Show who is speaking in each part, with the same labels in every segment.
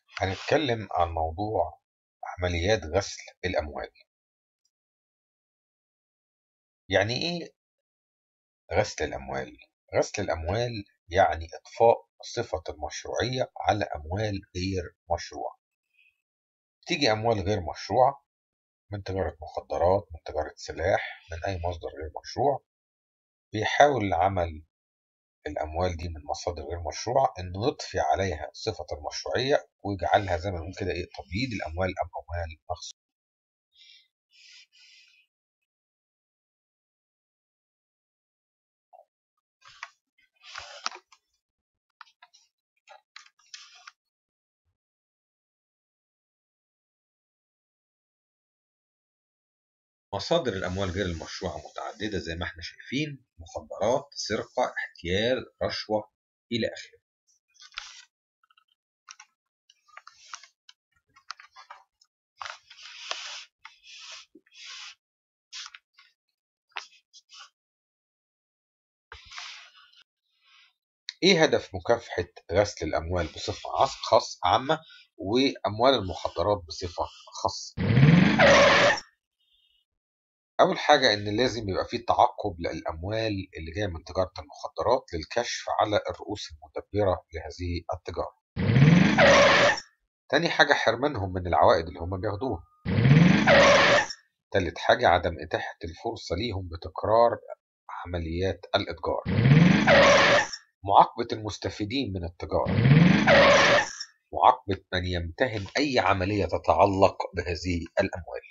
Speaker 1: هنتكلم عن موضوع عمليات غسل الأموال. يعني إيه غسل الأموال؟ غسل الأموال يعني إطفاء صفة المشروعية على أموال غير مشروعة. تيجي أموال غير مشروعة من تجارة مخدرات، من تجارة سلاح، من أي مصدر غير مشروع. بيحاول عمل الأموال دي من مصادر غير مشروعة إنه يطفي عليها صفة المشروعية ويجعلها زي ما نقول كده تبييض الأموال أم أموال مغصوبة. مصادر الأموال غير المشروعة متعددة زي ما احنا شايفين: مخدرات، سرقة، احتيال، رشوة، إلى آخره. إيه هدف مكافحة غسل الأموال بصفة عامة، وأموال المخدرات بصفة خاصة؟ أول حاجة إن لازم يبقى فيه تعقب للأموال اللي جاية من تجارة المخدرات للكشف على الرؤوس المدبرة لهذه التجارة. تاني حاجة حرمانهم من العوائد اللي هم بياخدوها. تالت حاجة عدم إتاحة الفرصة ليهم بتكرار عمليات الإتجار. معاقبة المستفيدين من التجارة. معاقبة من يمتهن أي عملية تتعلق بهذه الأموال.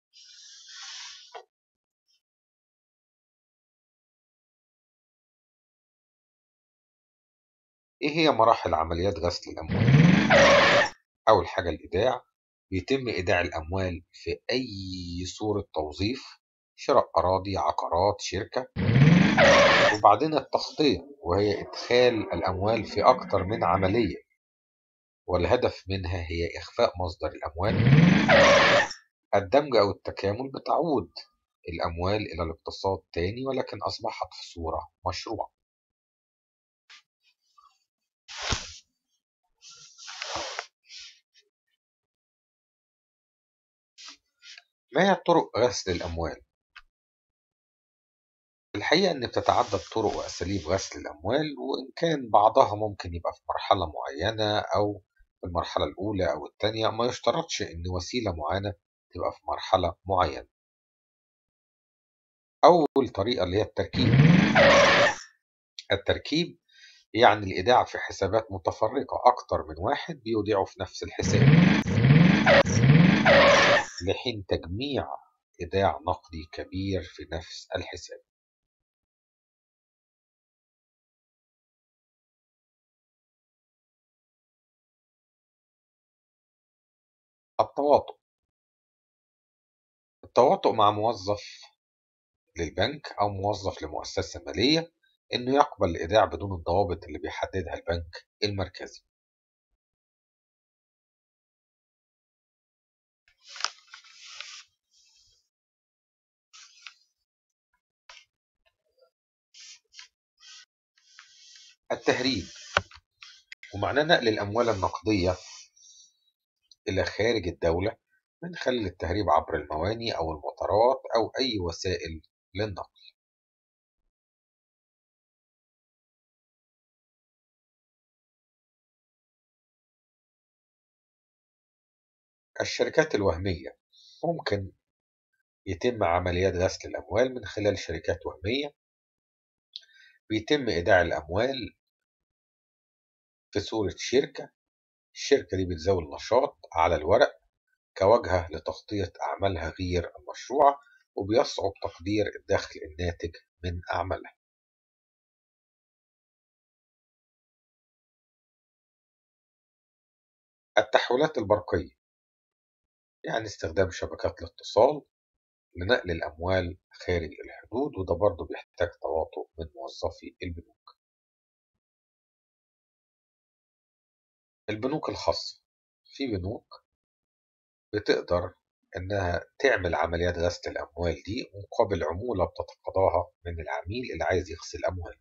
Speaker 1: إيه هي مراحل عمليات غسل الأموال؟ أول حاجة الإيداع. بيتم إيداع الأموال في أي صورة توظيف: شراء أراضي، عقارات، شركة. وبعدين التغطية، وهي إدخال الأموال في أكثر من عملية، والهدف منها هي إخفاء مصدر الأموال. الدمج أو التكامل بتعود الأموال إلى الاقتصاد تاني، ولكن أصبحت في صورة مشروعة. ما هي طرق غسل الأموال؟ الحقيقة إن بتتعدد طرق وأساليب غسل الأموال، وإن كان بعضها ممكن يبقى في مرحلة معينة أو في المرحلة الأولى أو التانية، ما يشترطش إن وسيلة معينة تبقى في مرحلة معينة. أول طريقة اللي هي التركيب. التركيب يعني الإيداع في حسابات متفرقة، أكتر من واحد بيودعوا في نفس الحساب لحين تجميع إيداع نقدي كبير في نفس الحساب. التواطؤ. التواطؤ مع موظف للبنك أو موظف لمؤسسة مالية إنه يقبل الإيداع بدون الضوابط اللي بيحددها البنك المركزي. التهريب، ومعناه نقل الأموال النقدية إلى خارج الدولة من خلال التهريب عبر المواني أو المطارات أو أي وسائل للنقل. الشركات الوهمية، ممكن يتم عمليات غسل الأموال من خلال شركات وهمية بيتم إيداع الأموال في صورة شركة. الشركة دي بتزاول نشاط على الورق كواجهة لتغطية أعمالها غير المشروعة، وبيصعب تقدير الدخل الناتج من أعمالها. التحويلات البرقية، يعني استخدام شبكات الاتصال لنقل الأموال خارج الحدود، وده برضه بيحتاج تواطؤ من موظفي البنوك. البنوك الخاصة، في بنوك بتقدر إنها تعمل عمليات غسل الأموال دي مقابل عمولة بتتقاضاها من العميل اللي عايز يغسل أمواله.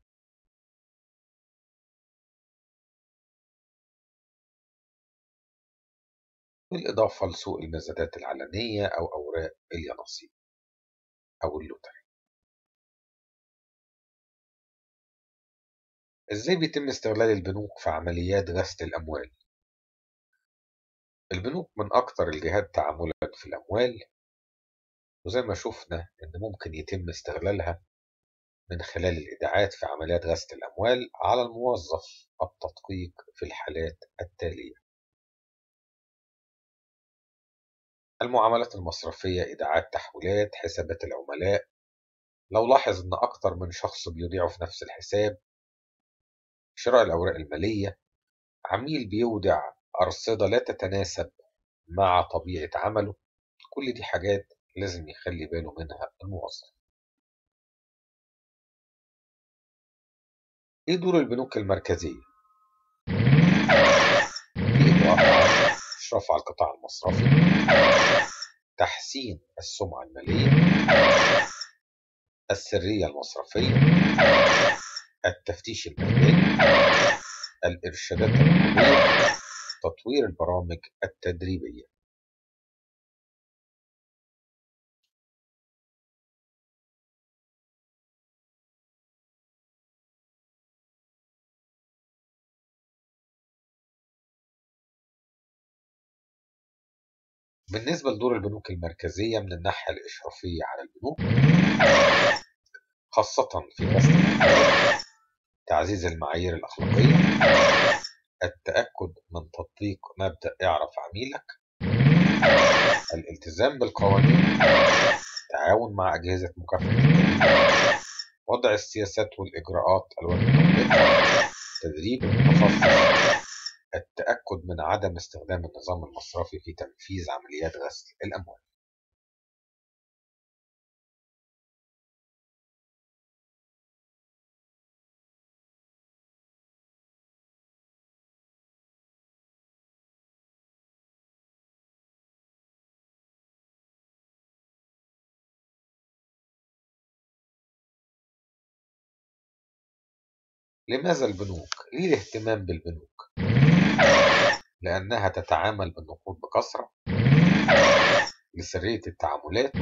Speaker 1: بالإضافة لسوق المزادات العلنية أو أوراق اليانصيب أو اللوتري. إزاي بيتم استغلال البنوك في عمليات غسل الأموال؟ البنوك من أكتر الجهات تعاملا في الأموال، وزي ما شفنا إن ممكن يتم استغلالها من خلال الإيداعات في عمليات غسل الأموال على الموظف التدقيق في الحالات التالية: المعاملات المصرفية، إيداعات تحويلات، حسابات العملاء لو لاحظ إن أكتر من شخص بيوديعوا في نفس الحساب، شراء الأوراق المالية، عميل بيودع أرصدة لا تتناسب مع طبيعة عمله. كل دي حاجات لازم يخلي باله منها الموظف. إيه دور البنوك المركزية؟ في إجراء عام، إشراف على القطاع المصرفي، تحسين السمعة المالية، السرية المصرفية، التفتيش الميداني، الإرشادات الرقابية، تطوير البرامج التدريبية. بالنسبة لدور البنوك المركزية من الناحية الإشرافية على البنوك، خاصة في غسل الأموال، تعزيز المعايير الأخلاقية، التأكد من تطبيق مبدأ اعرف عميلك، الالتزام بالقوانين، التعاون مع أجهزة مكافحة الجريمة، وضع السياسات والإجراءات الواجب تطبيقها، تدريب المتخصص، التأكد من عدم استخدام النظام المصرفي في تنفيذ عمليات غسل الأموال. لماذا البنوك؟ ليه الاهتمام بالبنوك؟ لأنها تتعامل بالنقود بكثرة، لسرية التعاملات،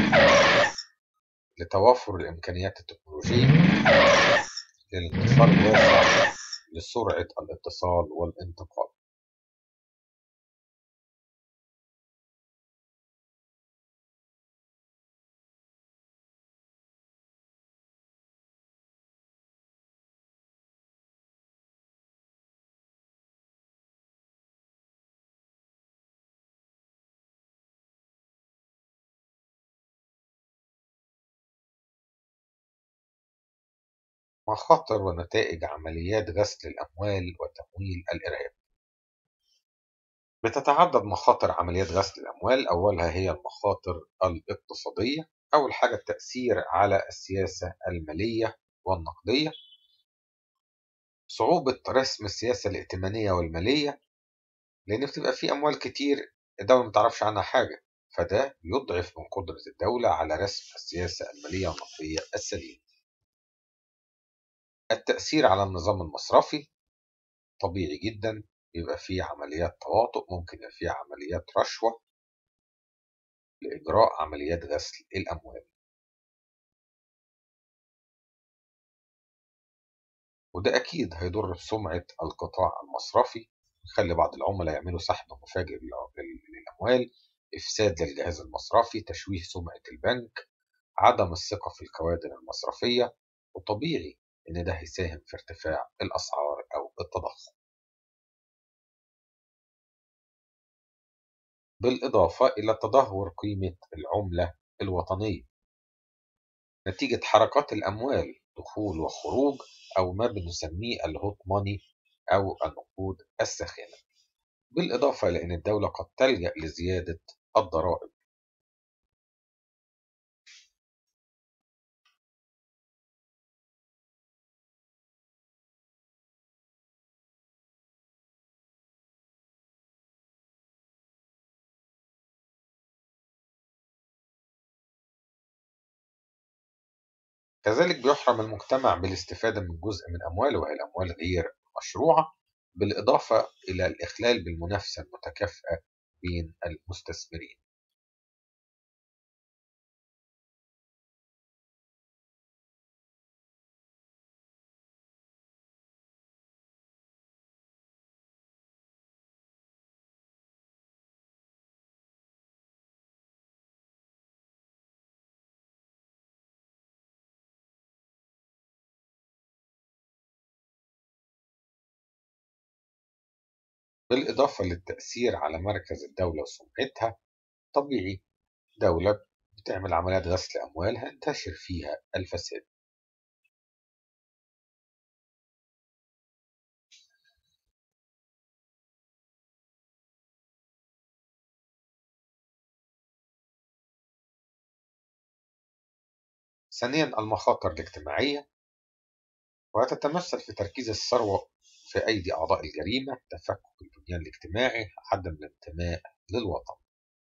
Speaker 1: لتوافر الإمكانيات التكنولوجية، للانتشار الواسع، لسرعة الاتصال والانتقال. مخاطر ونتائج عمليات غسل الأموال وتمويل الإرهاب. بتتعدد مخاطر عمليات غسل الأموال. أولها هي المخاطر الاقتصادية. أول حاجة التأثير على السياسة المالية والنقدية، صعوبة رسم السياسة الائتمانية والمالية، لأن بتبقى في أموال كتير الدولة ما تعرفش عنها حاجة، فده يضعف من قدرة الدولة على رسم السياسة المالية والنقدية السليمة. التأثير على النظام المصرفي، طبيعي جدا بيبقى فيه عمليات تواطؤ، ممكن يبقى فيه عمليات رشوة لإجراء عمليات غسل الأموال، وده أكيد هيضر بسمعة القطاع المصرفي، يخلي بعض العملاء يعملوا سحب مفاجئ للأموال، إفساد للجهاز المصرفي، تشويه سمعة البنك، عدم الثقة في الكوادر المصرفية، وطبيعي إن ده هيساهم في ارتفاع الأسعار أو التضخم. بالإضافة إلى تدهور قيمة العملة الوطنية نتيجة حركات الأموال، دخول وخروج، أو ما بنسميه الهوت ماني أو النقود الساخنة. بالإضافة إلى أن الدولة قد تلجأ لزيادة الضرائب. كذلك بيحرم المجتمع بالاستفادة من جزء من أمواله وهي الأموال غير مشروعة، بالإضافة إلى الإخلال بالمنافسة المتكافئة بين المستثمرين. بالإضافة للتأثير على مركز الدولة وسمعتها، طبيعي دولة بتعمل عمليات غسل أموال هينتشر فيها الفساد. ثانيا، المخاطر الاجتماعية، وهتتمثل في تركيز الثروة في أيدي أعضاء الجريمة، تفكك البنيان الاجتماعي، عدم الانتماء للوطن.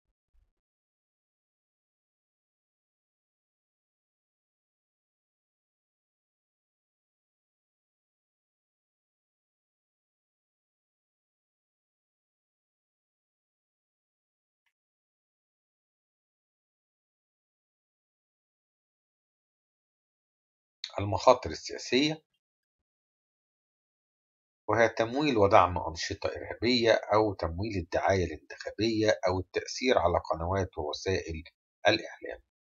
Speaker 1: المخاطر السياسية، وهي تمويل ودعم أنشطة إرهابية أو تمويل الدعاية الانتخابية أو التأثير على قنوات ووسائل الإعلام.